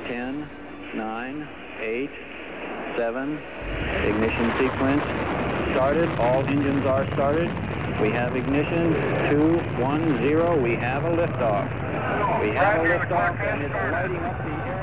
10, 9, 8, 7. Ignition sequence started. All engines are started. We have ignition. 2, 1, 0. We have a liftoff. We have a liftoff, and it's lighting up the air.